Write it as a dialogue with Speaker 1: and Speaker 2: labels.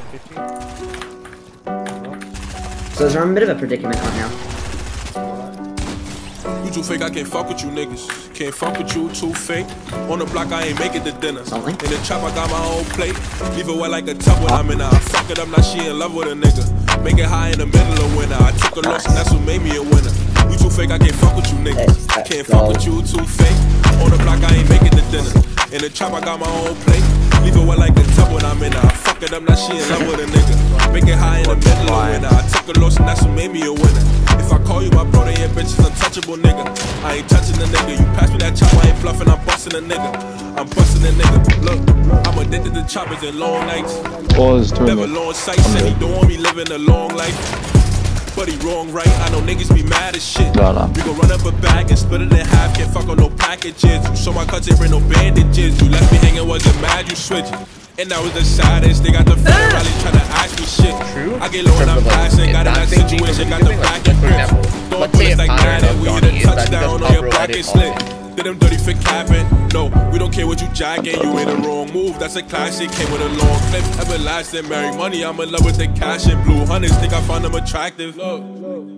Speaker 1: 15.
Speaker 2: So they're in a bit of a predicament right now.
Speaker 3: You too fake, I can't fuck with you niggas. Can't fuck with you, too fake. On the block, I ain't make it to dinner.
Speaker 2: Something.
Speaker 3: In the trap, I got my own plate. Leave it wet like a tub when I'm in her. I fuck it up, now she in love with a nigga. Make it high in the middle of winter. I took a loss and that's what made me a winner. You too fake, I can't fuck with you niggas. Can't fuck with you, too fake. On the block, I ain't make it to dinner. In the trap, I got my own plate. Leave it wet like a tub when I'm in her. I fuck it up, now she in love with a nigga. Make it high in the middle of winter. I took a loss and that's what made me a winner. If I call you my brother, yeah, bitch, is untouchable, nigga. I ain't touching the nigga. You pass me that chop, I ain't bluffing, I'm busting a nigga. I'm busting a nigga. Look, I'm addicted to choppers and long nights. Never long sight, said he don't want me living a long life. But he wrong, right? I know niggas be mad as shit. We gon' run up a bag and split it in half. Can't fuck on no packages. You saw my cuts, ain't bring no bandages. You left me hanging, wasn't mad, you switched. And that was the saddest. They got the rally trying to ask me shit. I get low and I'm passing. Got in that situation, got the back and grips. Throwing bullets like Madden. We hit a touchdown on your pocket slit. Did them dirty for capping. No, we don't care what you jacking. You ain't a wrong move. That's a classic. Came with a long clip. Everlasting, marry money. I'm in love with the cash and blue hunters. Think I found them attractive. Look.